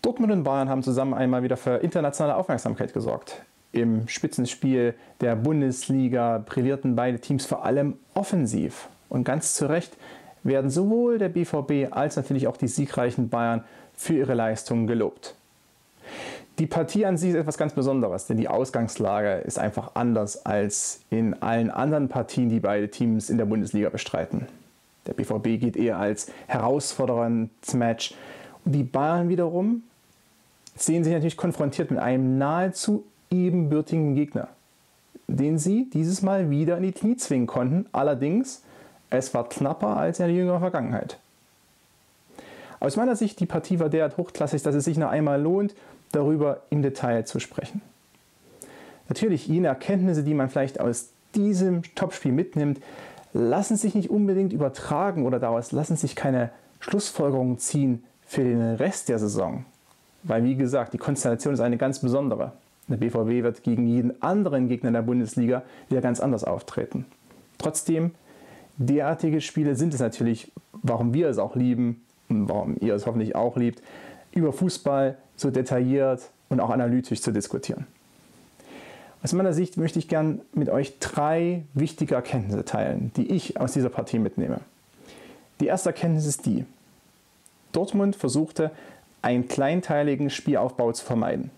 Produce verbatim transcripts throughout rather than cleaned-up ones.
Dortmund und Bayern haben zusammen einmal wieder für internationale Aufmerksamkeit gesorgt. Im Spitzenspiel der Bundesliga brillierten beide Teams vor allem offensiv. Und ganz zu Recht werden sowohl der B V B als natürlich auch die siegreichen Bayern für ihre Leistungen gelobt. Die Partie an sich ist etwas ganz Besonderes, denn die Ausgangslage ist einfach anders als in allen anderen Partien, die beide Teams in der Bundesliga bestreiten. Der B V B geht eher als herausforderndes Match und die Bayern wiederum sehen sich natürlich konfrontiert mit einem nahezu ebenbürtigen Gegner, den sie dieses Mal wieder in die Knie zwingen konnten. Allerdings, es war knapper als in der jüngeren Vergangenheit. Aus meiner Sicht, die Partie war derart hochklassig, dass es sich noch einmal lohnt, darüber im Detail zu sprechen. Natürlich, jene Erkenntnisse, die man vielleicht aus diesem Topspiel mitnimmt, lassen sich nicht unbedingt übertragen oder daraus lassen sich keine Schlussfolgerungen ziehen für den Rest der Saison. Weil, wie gesagt, die Konstellation ist eine ganz besondere. Der B V B wird gegen jeden anderen Gegner in der Bundesliga wieder ganz anders auftreten. Trotzdem, derartige Spiele sind es natürlich, warum wir es auch lieben und warum ihr es hoffentlich auch liebt, über Fußball so detailliert und auch analytisch zu diskutieren. Aus meiner Sicht möchte ich gern mit euch drei wichtige Erkenntnisse teilen, die ich aus dieser Partie mitnehme. Die erste Erkenntnis ist die: Dortmund versuchte, einen kleinteiligen Spielaufbau zu vermeiden.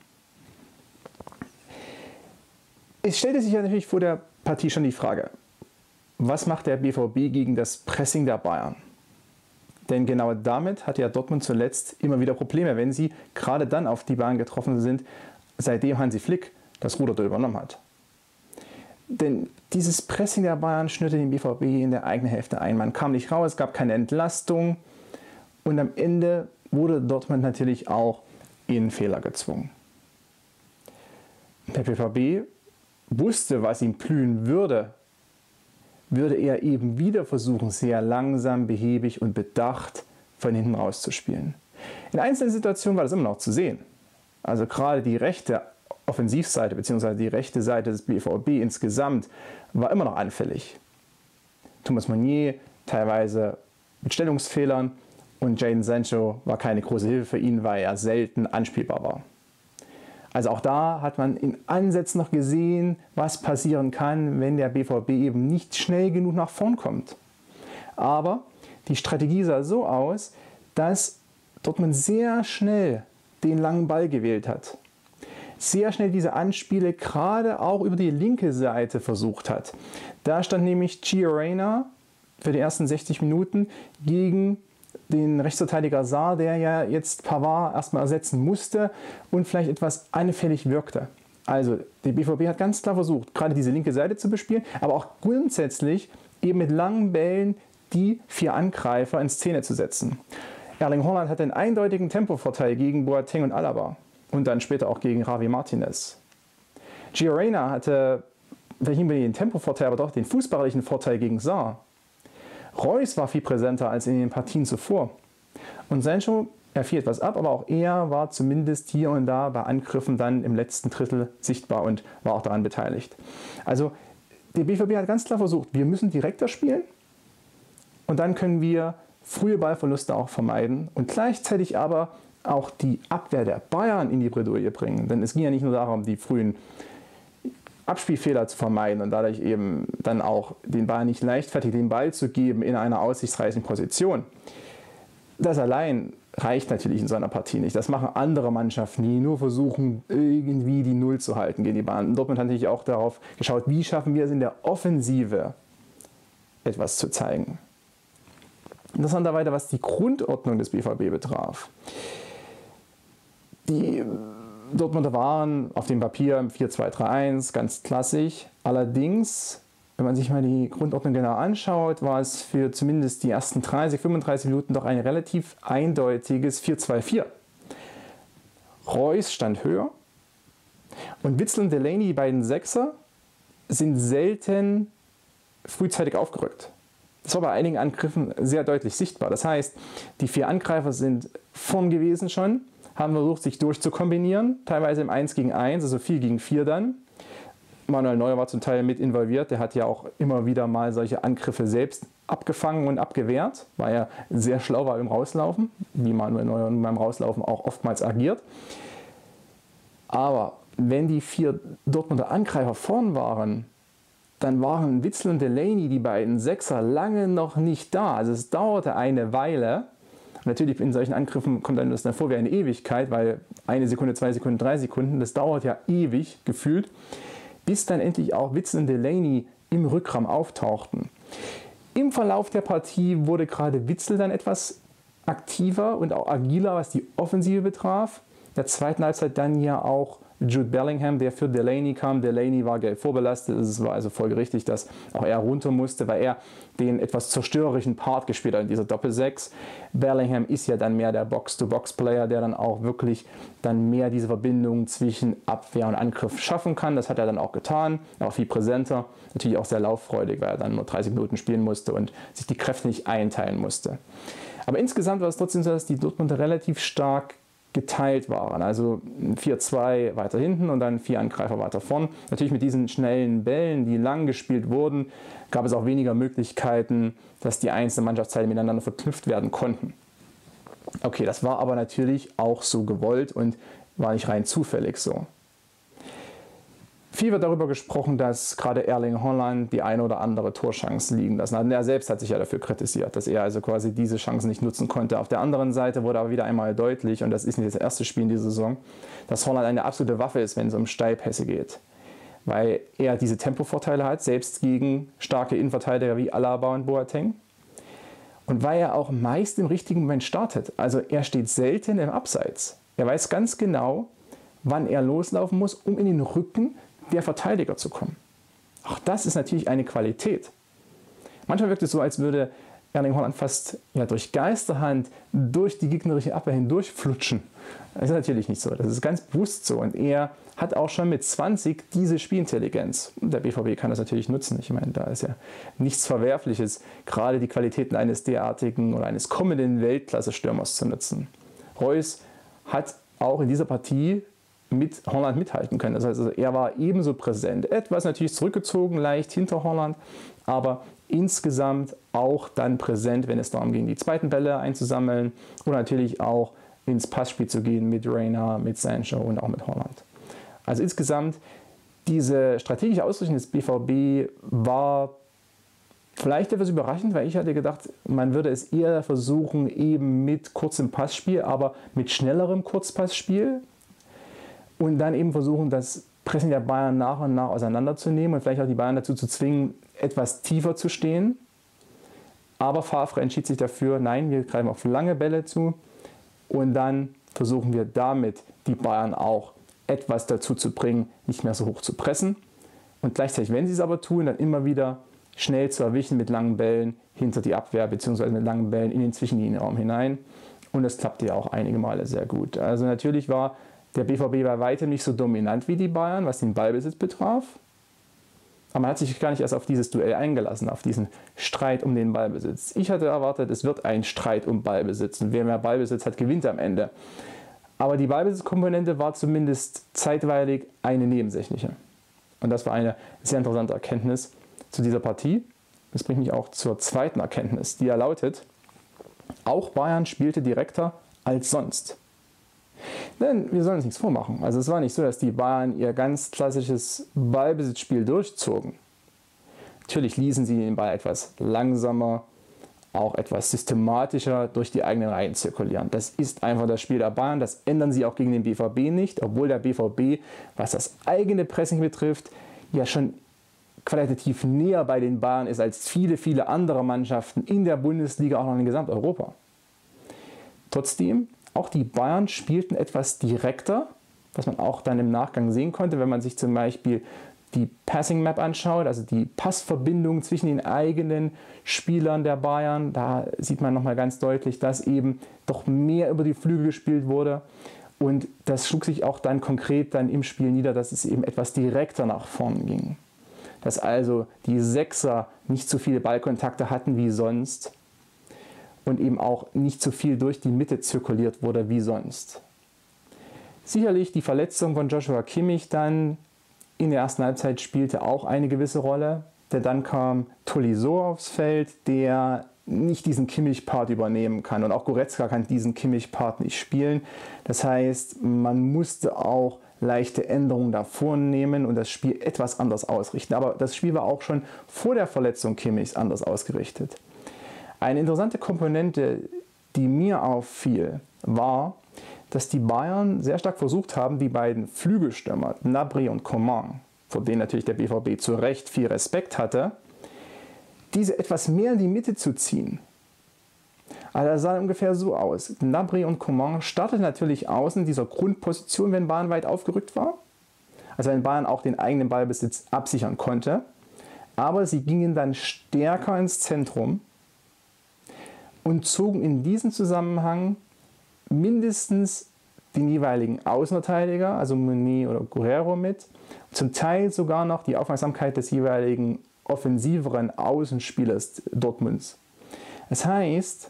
Es stellte sich ja natürlich vor der Partie schon die Frage, was macht der B V B gegen das Pressing der Bayern? Denn genau damit hatte ja Dortmund zuletzt immer wieder Probleme, wenn sie gerade dann auf die Bahn getroffen sind, seitdem Hansi Flick das Ruder übernommen hat. Denn dieses Pressing der Bayern schnürte den B V B in der eigenen Hälfte ein. Man kam nicht raus, es gab keine Entlastung und am Ende wurde Dortmund natürlich auch in Fehler gezwungen. Der B V B wusste, was ihm blühen würde, würde er eben wieder versuchen, sehr langsam, behäbig und bedacht von hinten rauszuspielen. In einzelnen Situationen war das immer noch zu sehen. Also gerade die rechte Offensivseite bzw. die rechte Seite des B V B insgesamt war immer noch anfällig. Thomas Meunier teilweise mit Stellungsfehlern und Jadon Sancho war keine große Hilfe für ihn, weil er selten anspielbar war. Also auch da hat man in Ansätzen noch gesehen, was passieren kann, wenn der B V B eben nicht schnell genug nach vorn kommt. Aber die Strategie sah so aus, dass Dortmund sehr schnell den langen Ball gewählt hat. Sehr schnell diese Anspiele gerade auch über die linke Seite versucht hat. Da stand nämlich Gio Reyna für die ersten sechzig Minuten gegen den Rechtsverteidiger Sarr, der ja jetzt Pavard erstmal ersetzen musste und vielleicht etwas anfällig wirkte. Also der B V B hat ganz klar versucht, gerade diese linke Seite zu bespielen, aber auch grundsätzlich eben mit langen Bällen die vier Angreifer in Szene zu setzen. Erling Haaland hatte einen eindeutigen Tempovorteil gegen Boateng und Alaba und dann später auch gegen Javi Martinez. Gio Reyna hatte vielleicht nicht mehr den Tempovorteil, aber doch den fußballerischen Vorteil gegen Sarr. Reus war viel präsenter als in den Partien zuvor. Und Sancho, er fiel etwas ab, aber auch er war zumindest hier und da bei Angriffen dann im letzten Drittel sichtbar und war auch daran beteiligt. Also der B V B hat ganz klar versucht, wir müssen direkter spielen und dann können wir frühe Ballverluste auch vermeiden und gleichzeitig aber auch die Abwehr der Bayern in die Bredouille bringen. Denn es ging ja nicht nur darum, die frühen Abspielfehler zu vermeiden und dadurch eben dann auch den Bayern nicht leichtfertig den Ball zu geben in einer aussichtsreichen Position. Das allein reicht natürlich in so einer Partie nicht. Das machen andere Mannschaften, die nur versuchen, irgendwie die Null zu halten gegen die Bayern. Dortmund hat natürlich auch darauf geschaut, wie schaffen wir es in der Offensive etwas zu zeigen. Interessanterweise, was die Grundordnung des B V B betraf. Die Dortmunder waren auf dem Papier im vier zwei drei eins, ganz klassisch. Allerdings, wenn man sich mal die Grundordnung genau anschaut, war es für zumindest die ersten dreißig, fünfunddreißig Minuten doch ein relativ eindeutiges vier zwei vier. Reus stand höher und Witsel und Delaney, die beiden Sechser, sind selten frühzeitig aufgerückt. Das war bei einigen Angriffen sehr deutlich sichtbar. Das heißt, die vier Angreifer sind vorn gewesen schon, haben versucht, sich durchzukombinieren, teilweise im eins gegen eins, also vier gegen vier dann. Manuel Neuer war zum Teil mit involviert, der hat ja auch immer wieder mal solche Angriffe selbst abgefangen und abgewehrt, weil er sehr schlau war im Rauslaufen, wie Manuel Neuer beim Rauslaufen auch oftmals agiert. Aber wenn die vier Dortmunder Angreifer vorn waren, dann waren Witsel und Delaney, die beiden Sechser, lange noch nicht da. Also es dauerte eine Weile. Natürlich in solchen Angriffen kommt einem das dann vor wie eine Ewigkeit, weil eine Sekunde, zwei Sekunden, drei Sekunden, das dauert ja ewig gefühlt, bis dann endlich auch Witsel und Delaney im Rückraum auftauchten. Im Verlauf der Partie wurde gerade Witsel dann etwas aktiver und auch agiler, was die Offensive betraf. In der zweiten Halbzeit dann ja auch Jude Bellingham, der für Delaney kam. Delaney war gelb vorbelastet, es war also folgerichtig, dass auch er runter musste, weil er den etwas zerstörerischen Part gespielt hat in dieser Doppelsechs. Bellingham ist ja dann mehr der Box-to-Box-Player, der dann auch wirklich dann mehr diese Verbindung zwischen Abwehr und Angriff schaffen kann. Das hat er dann auch getan, auch viel präsenter, natürlich auch sehr lauffreudig, weil er dann nur dreißig Minuten spielen musste und sich die Kräfte nicht einteilen musste. Aber insgesamt war es trotzdem so, dass die Dortmunder relativ stark geteilt waren. Also vier zwei weiter hinten und dann vier Angreifer weiter vorn. Natürlich mit diesen schnellen Bällen, die lang gespielt wurden, gab es auch weniger Möglichkeiten, dass die einzelnen Mannschaftsteile miteinander verknüpft werden konnten. Okay, das war aber natürlich auch so gewollt und war nicht rein zufällig so. Viel wird darüber gesprochen, dass gerade Erling Haaland die eine oder andere Torchance liegen lassen hat. Und er selbst hat sich ja dafür kritisiert, dass er also quasi diese Chancen nicht nutzen konnte. Auf der anderen Seite wurde aber wieder einmal deutlich, und das ist nicht das erste Spiel in dieser Saison, dass Haaland eine absolute Waffe ist, wenn es um Steilpässe geht. Weil er diese Tempovorteile hat, selbst gegen starke Innenverteidiger wie Alaba und Boateng. Und weil er auch meist im richtigen Moment startet. Also er steht selten im Abseits. Er weiß ganz genau, wann er loslaufen muss, um in den Rücken der Verteidiger zu kommen. Auch das ist natürlich eine Qualität. Manchmal wirkt es so, als würde Erling Haaland fast ja, durch Geisterhand durch die gegnerische Abwehr hindurch flutschen. Das ist natürlich nicht so. Das ist ganz bewusst so. Und er hat auch schon mit zwanzig diese Spielintelligenz. Und der B V B kann das natürlich nutzen. Ich meine, da ist ja nichts Verwerfliches, gerade die Qualitäten eines derartigen oder eines kommenden Weltklasse-Stürmers zu nutzen. Reus hat auch in dieser Partie mit Haaland mithalten können. Das heißt, also er war ebenso präsent. Etwas natürlich zurückgezogen, leicht hinter Haaland, aber insgesamt auch dann präsent, wenn es darum ging, die zweiten Bälle einzusammeln oder natürlich auch ins Passspiel zu gehen mit Reina, mit Sancho und auch mit Haaland. Also insgesamt diese strategische Ausrichtung des B V B war vielleicht etwas überraschend, weil ich hatte gedacht, man würde es eher versuchen, eben mit kurzem Passspiel, aber mit schnellerem Kurzpassspiel, und dann eben versuchen, das Pressing der Bayern nach und nach auseinanderzunehmen und vielleicht auch die Bayern dazu zu zwingen, etwas tiefer zu stehen. Aber Favre entschied sich dafür, nein, wir greifen auf lange Bälle zu und dann versuchen wir damit, die Bayern auch etwas dazu zu bringen, nicht mehr so hoch zu pressen. Und gleichzeitig, wenn sie es aber tun, dann immer wieder schnell zu erwischen mit langen Bällen hinter die Abwehr bzw. mit langen Bällen in den Zwischenlinienraum hinein. Und das klappte ja auch einige Male sehr gut. Also natürlich war der B V B bei weitem nicht so dominant wie die Bayern, was den Ballbesitz betraf. Aber man hat sich gar nicht erst auf dieses Duell eingelassen, auf diesen Streit um den Ballbesitz. Ich hatte erwartet, es wird ein Streit um Ballbesitz. Und wer mehr Ballbesitz hat, gewinnt am Ende. Aber die Ballbesitzkomponente war zumindest zeitweilig eine nebensächliche. Und das war eine sehr interessante Erkenntnis zu dieser Partie. Das bringt mich auch zur zweiten Erkenntnis, die ja lautet: Auch Bayern spielte direkter als sonst. Denn wir sollen uns nichts vormachen. Also es war nicht so, dass die Bayern ihr ganz klassisches Ballbesitzspiel durchzogen. Natürlich ließen sie den Ball etwas langsamer, auch etwas systematischer durch die eigenen Reihen zirkulieren. Das ist einfach das Spiel der Bayern. Das ändern sie auch gegen den B V B nicht, obwohl der B V B, was das eigene Pressing betrifft, ja schon qualitativ näher bei den Bayern ist als viele, viele andere Mannschaften in der Bundesliga, auch noch in Gesamteuropa. Trotzdem, auch die Bayern spielten etwas direkter, was man auch dann im Nachgang sehen konnte, wenn man sich zum Beispiel die Passing Map anschaut, also die Passverbindung zwischen den eigenen Spielern der Bayern. Da sieht man nochmal ganz deutlich, dass eben doch mehr über die Flügel gespielt wurde. Und das schlug sich auch dann konkret dann im Spiel nieder, dass es eben etwas direkter nach vorn ging. Dass also die Sechser nicht so viele Ballkontakte hatten wie sonst. Und eben auch nicht so viel durch die Mitte zirkuliert wurde wie sonst. Sicherlich die Verletzung von Joshua Kimmich dann in der ersten Halbzeit spielte auch eine gewisse Rolle. Denn dann kam Tolisso aufs Feld, der nicht diesen Kimmich-Part übernehmen kann. Und auch Goretzka kann diesen Kimmich-Part nicht spielen. Das heißt, man musste auch leichte Änderungen da vornehmen und das Spiel etwas anders ausrichten. Aber das Spiel war auch schon vor der Verletzung Kimmichs anders ausgerichtet. Eine interessante Komponente, die mir auffiel, war, dass die Bayern sehr stark versucht haben, die beiden Flügelstürmer, Gnabry und Coman, vor denen natürlich der B V B zu Recht viel Respekt hatte, diese etwas mehr in die Mitte zu ziehen. Also das sah ungefähr so aus. Gnabry und Coman starteten natürlich außen in dieser Grundposition, wenn Bayern weit aufgerückt war. Also wenn Bayern auch den eigenen Ballbesitz absichern konnte. Aber sie gingen dann stärker ins Zentrum und zogen in diesem Zusammenhang mindestens den jeweiligen Außenverteidiger, also Meunier oder Guerreiro mit, zum Teil sogar noch die Aufmerksamkeit des jeweiligen offensiveren Außenspielers Dortmunds. Das heißt,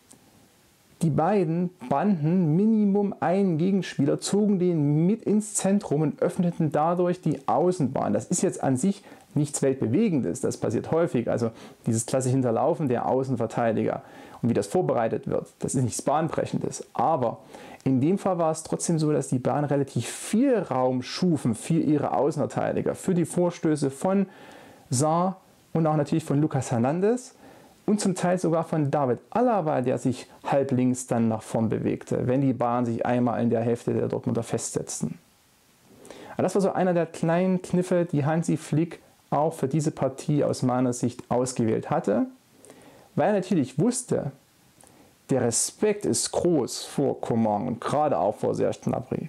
die beiden banden Minimum einen Gegenspieler, zogen den mit ins Zentrum und öffneten dadurch die Außenbahn. Das ist jetzt an sich nichts Weltbewegendes, das passiert häufig. Also dieses klassische Hinterlaufen der Außenverteidiger und wie das vorbereitet wird, das ist nichts Bahnbrechendes. Aber in dem Fall war es trotzdem so, dass die Bayern relativ viel Raum schufen für ihre Außenverteidiger, für die Vorstöße von Sarr und auch natürlich von Lucas Hernandez und zum Teil sogar von David Alaba, der sich halblinks dann nach vorn bewegte, wenn die Bayern sich einmal in der Hälfte der Dortmunder festsetzten. Aber das war so einer der kleinen Kniffe, die Hansi Flick auch für diese Partie aus meiner Sicht ausgewählt hatte, weil er natürlich wusste, der Respekt ist groß vor Coman und gerade auch vor Serge Gnabry.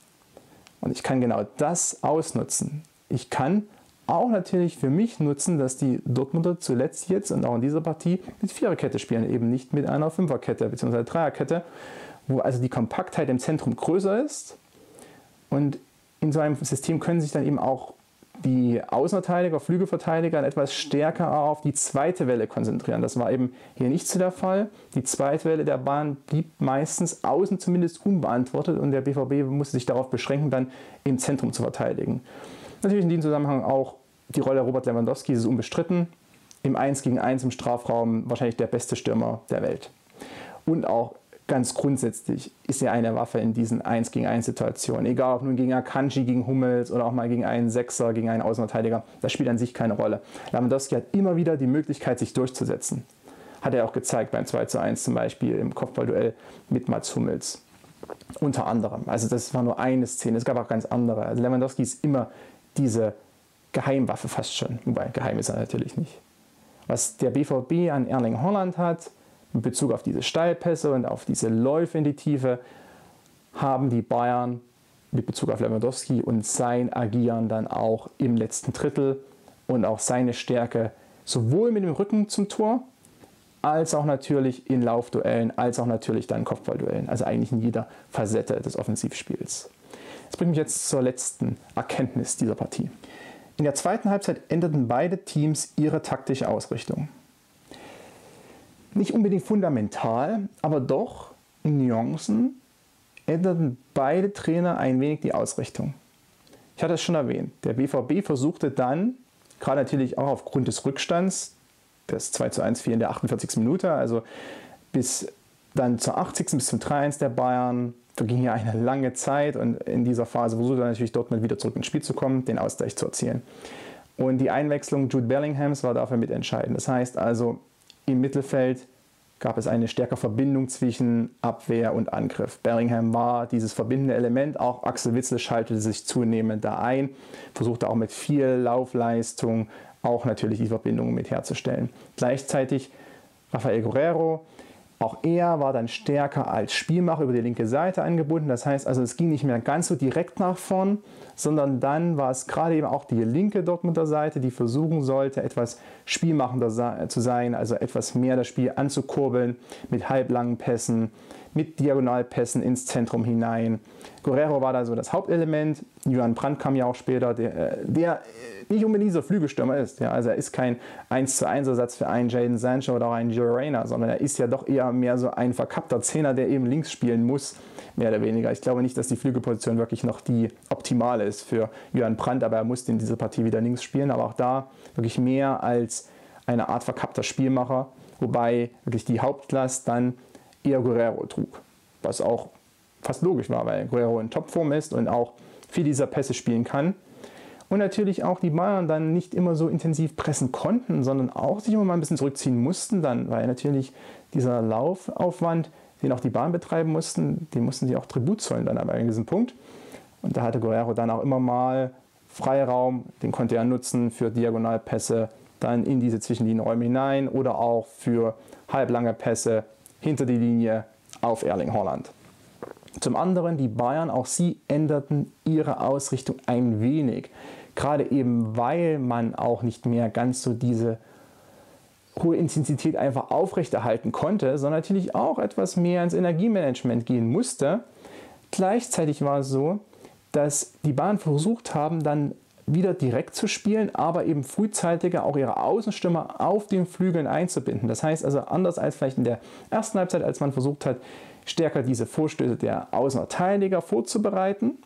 Und ich kann genau das ausnutzen. Ich kann auch natürlich für mich nutzen, dass die Dortmunder zuletzt jetzt und auch in dieser Partie mit Viererkette spielen, eben nicht mit einer Fünferkette bzw. Dreierkette, wo also die Kompaktheit im Zentrum größer ist. Und in so einem System können sich dann eben auch die Außenverteidiger, Flügelverteidiger etwas stärker auf die zweite Welle konzentrieren. Das war eben hier nicht so der Fall. Die zweite Welle der Bahn blieb meistens außen zumindest unbeantwortet und der B V B musste sich darauf beschränken, dann im Zentrum zu verteidigen. Natürlich in diesem Zusammenhang auch die Rolle Robert Lewandowski, ist unbestritten. Im eins gegen eins im Strafraum wahrscheinlich der beste Stürmer der Welt. Und auch ganz grundsätzlich ist er eine Waffe in diesen eins gegen eins Situationen. Egal ob nun gegen Akanji, gegen Hummels oder auch mal gegen einen Sechser, gegen einen Außenverteidiger. Das spielt an sich keine Rolle. Lewandowski hat immer wieder die Möglichkeit, sich durchzusetzen. Hat er auch gezeigt beim zwei zu eins zum Beispiel im Kopfballduell mit Mats Hummels. Unter anderem. Also das war nur eine Szene, es gab auch ganz andere. Also Lewandowski ist immer diese Geheimwaffe fast schon. Wobei, geheim ist er natürlich nicht. Was der B V B an Erling Haaland hat, in Bezug auf diese Steilpässe und auf diese Läufe in die Tiefe, haben die Bayern mit Bezug auf Lewandowski und sein Agieren dann auch im letzten Drittel und auch seine Stärke sowohl mit dem Rücken zum Tor, als auch natürlich in Laufduellen, als auch natürlich dann Kopfballduellen. Also eigentlich in jeder Facette des Offensivspiels. Das bringt mich jetzt zur letzten Erkenntnis dieser Partie. In der zweiten Halbzeit änderten beide Teams ihre taktische Ausrichtung. Nicht unbedingt fundamental, aber doch in Nuancen änderten beide Trainer ein wenig die Ausrichtung. Ich hatte es schon erwähnt, der B V B versuchte dann, gerade natürlich auch aufgrund des Rückstands, das zwei zu eins fiel in der achtundvierzigsten Minute, also bis dann zur achtzigsten bis zum drei eins der Bayern, verging ja eine lange Zeit und in dieser Phase versuchte dann natürlich Dortmund wieder zurück ins Spiel zu kommen, den Ausgleich zu erzielen. Und die Einwechslung Jude Bellinghams war dafür mitentscheidend. Das heißt also, im Mittelfeld gab es eine stärkere Verbindung zwischen Abwehr und Angriff. Bellingham war dieses verbindende Element, auch Axel Witsel schaltete sich zunehmend da ein, versuchte auch mit viel Laufleistung auch natürlich die Verbindung mit herzustellen. Gleichzeitig Rafael Guerreiro, auch er war dann stärker als Spielmacher über die linke Seite angebunden. Das heißt also, es ging nicht mehr ganz so direkt nach vorn, sondern dann war es gerade eben auch die linke Dortmunder Seite, die versuchen sollte, etwas spielmachender zu sein, also etwas mehr das Spiel anzukurbeln mit halblangen Pässen, mit Diagonalpässen ins Zentrum hinein. Guerrero war da so das Hauptelement. Juan Brandt kam ja auch später, der, der nicht unbedingt so Flügelstürmer ist. Ja, also er ist kein eins zu eins Ersatz für einen Jadon Sancho oder auch einen Gio Reyna, sondern er ist ja doch eher mehr so ein verkappter Zehner, der eben links spielen muss, mehr oder weniger. Ich glaube nicht, dass die Flügelposition wirklich noch die optimale ist für Juan Brandt, aber er musste in dieser Partie wieder links spielen. Aber auch da wirklich mehr als eine Art verkappter Spielmacher, wobei wirklich die Hauptlast dann eher Guerrero trug, was auch fast logisch war, weil Guerrero in Topform ist und auch viele dieser Pässe spielen kann. Und natürlich auch die Bayern dann nicht immer so intensiv pressen konnten, sondern auch sich immer mal ein bisschen zurückziehen mussten dann, weil natürlich dieser Laufaufwand, den auch die Bayern betreiben mussten, den mussten sie auch Tribut zollen dann aber an diesem Punkt. Und da hatte Guerrero dann auch immer mal Freiraum, den konnte er nutzen für Diagonalpässe dann in diese Zwischenlinienräume hinein oder auch für halblange Pässe hinter die Linie auf Erling Haaland. Zum anderen, die Bayern, auch sie änderten ihre Ausrichtung ein wenig. Gerade eben, weil man auch nicht mehr ganz so diese hohe Intensität einfach aufrechterhalten konnte, sondern natürlich auch etwas mehr ins Energiemanagement gehen musste. Gleichzeitig war es so, dass die Bayern versucht haben, dann wieder direkt zu spielen, aber eben frühzeitiger auch ihre Außenstürmer auf den Flügeln einzubinden. Das heißt also, anders als vielleicht in der ersten Halbzeit, als man versucht hat, stärker diese Vorstöße der Außenverteidiger vorzubereiten,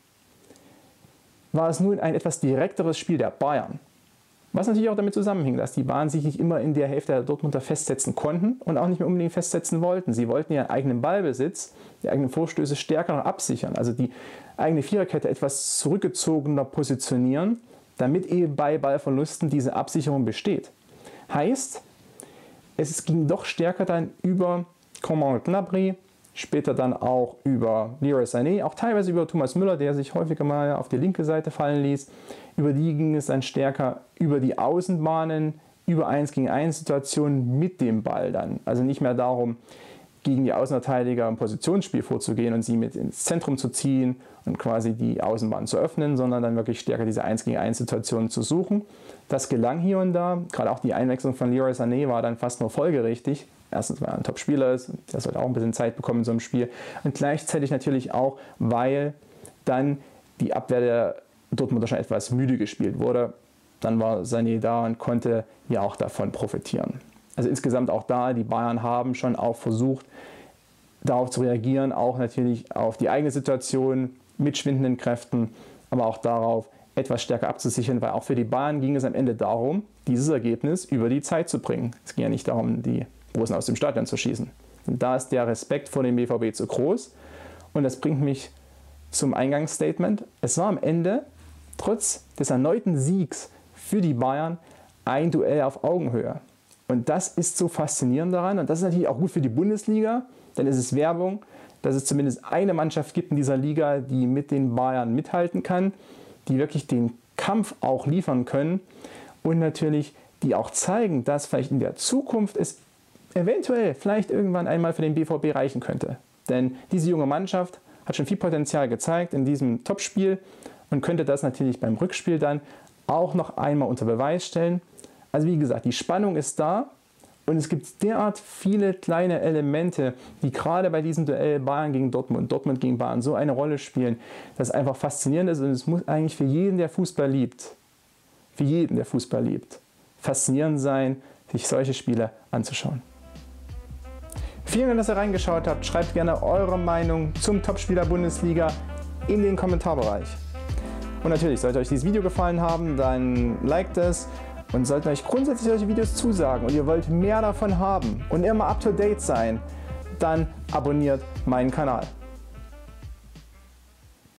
war es nun ein etwas direkteres Spiel der Bayern. Was natürlich auch damit zusammenhing, dass die Bayern sich nicht immer in der Hälfte der Dortmunder festsetzen konnten und auch nicht mehr unbedingt festsetzen wollten. Sie wollten ihren eigenen Ballbesitz, die eigenen Vorstöße stärker noch absichern, also die eigene Viererkette etwas zurückgezogener positionieren, damit eben bei Ballverlusten diese Absicherung besteht. Heißt, es ging doch stärker dann über Coman Gnabry, später dann auch über Leroy Sané, auch teilweise über Thomas Müller, der sich häufiger mal auf die linke Seite fallen ließ. Über die ging es dann stärker über die Außenbahnen, über eins gegen eins Situationen mit dem Ball dann. Also nicht mehr darum, gegen die Außenverteidiger im Positionsspiel vorzugehen und sie mit ins Zentrum zu ziehen und quasi die Außenbahn zu öffnen, sondern dann wirklich stärker diese eins gegen eins Situationen zu suchen. Das gelang hier und da. Gerade auch die Einwechslung von Leroy Sané war dann fast nur folgerichtig. Erstens, weil er ein Top-Spieler ist, der sollte auch ein bisschen Zeit bekommen in so einem Spiel. Und gleichzeitig natürlich auch, weil dann die Abwehr der Dortmunder schon etwas müde gespielt wurde. Dann war Sané da und konnte ja auch davon profitieren. Also insgesamt auch da, die Bayern haben schon auch versucht, darauf zu reagieren, auch natürlich auf die eigene Situation mit schwindenden Kräften, aber auch darauf, etwas stärker abzusichern, weil auch für die Bayern ging es am Ende darum, dieses Ergebnis über die Zeit zu bringen. Es ging ja nicht darum, die Bosen aus dem Stadion zu schießen. Und da ist der Respekt vor dem B V B zu groß. Und das bringt mich zum Eingangsstatement. Es war am Ende, trotz des erneuten Siegs für die Bayern, ein Duell auf Augenhöhe. Und das ist so faszinierend daran. Und das ist natürlich auch gut für die Bundesliga, denn es ist Werbung, dass es zumindest eine Mannschaft gibt in dieser Liga, die mit den Bayern mithalten kann, die wirklich den Kampf auch liefern können und natürlich die auch zeigen, dass vielleicht in der Zukunft es eventuell vielleicht irgendwann einmal für den B V B reichen könnte. Denn diese junge Mannschaft hat schon viel Potenzial gezeigt in diesem Topspiel und könnte das natürlich beim Rückspiel dann auch noch einmal unter Beweis stellen. Also wie gesagt, die Spannung ist da und es gibt derart viele kleine Elemente, die gerade bei diesem Duell Bayern gegen Dortmund, Dortmund gegen Bayern so eine Rolle spielen, dass es einfach faszinierend ist und es muss eigentlich für jeden, der Fußball liebt, für jeden, der Fußball liebt, faszinierend sein, sich solche Spiele anzuschauen. Vielen Dank, dass ihr reingeschaut habt. Schreibt gerne eure Meinung zum Topspiel der Bundesliga in den Kommentarbereich. Und natürlich, sollte euch dieses Video gefallen haben, dann liked es. Und sollten euch grundsätzlich solche Videos zusagen und ihr wollt mehr davon haben und immer up to date sein, dann abonniert meinen Kanal.